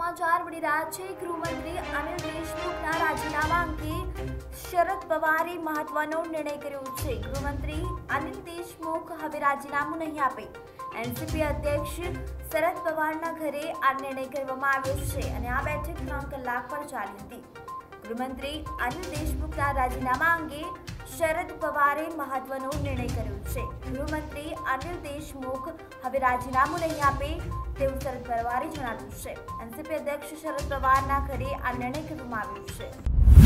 समाचार मળી રહ્યા છે। ગૃહમંત્રી અનિલ દેશમુખના રાજીનામા અંગે શરદ પવારે મહત્વનો નિર્ણય કર્યો છે। ગૃહમંત્રી અનિલ દેશમુખ હવે રાજીનામું નહીં આપે। એનસીપી અધ્યક્ષ શરદ પવારના ઘરે આ નિર્ણય કરવામાં આવ્યો છે અને આ બેઠક 3 કલાક પર ચાલી હતી। ગૃહમંત્રી અનિલ દેશમુખના રાજીનામા અંગે શરદ પવારે મહત્વનો નિર્ણય કર્યો છે। ગૃહમંત્રી અનિલ દેશમુખ હવે રાજીનામું નહીં આપે તેવું શરદ પવારે જણાવ્યું છે। એનસીપી અધ્યક્ષ શરદ પવારના ઘરે આ નિર્ણય કરવામાં આવ્યો છે।